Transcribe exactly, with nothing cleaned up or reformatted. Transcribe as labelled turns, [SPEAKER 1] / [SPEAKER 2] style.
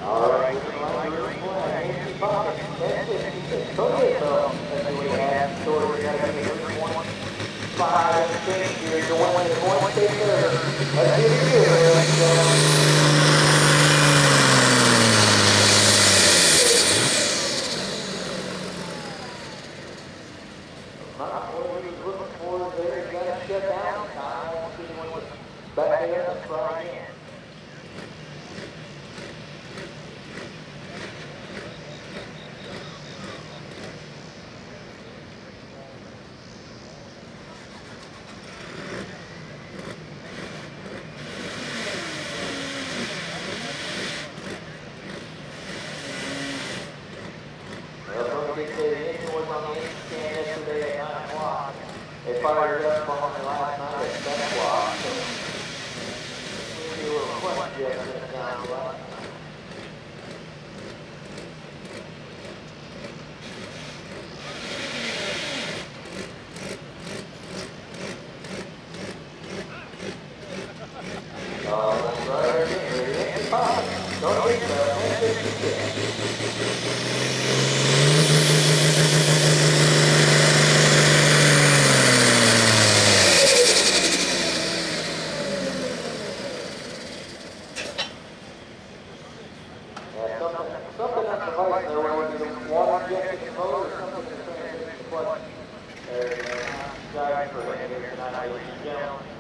[SPEAKER 1] All right, eighty pockets, ten fifty, so that's what we have. So we're going to be three point five and six. You're going to point six there. Let's get it here, ladies and gentlemen. Not what we were looking for there. You got to shut down. I don't see anyone back there. Let's try again. They fired it up on me last night at ten o'clock, so we do a little question this time last night. Oh, that's right, again, it's fine. Don't think about it, ten fifty-six. Something at the device there where the water injected the motor or something to finish the clutch. There, guys, for here tonight, ladies and gentlemen.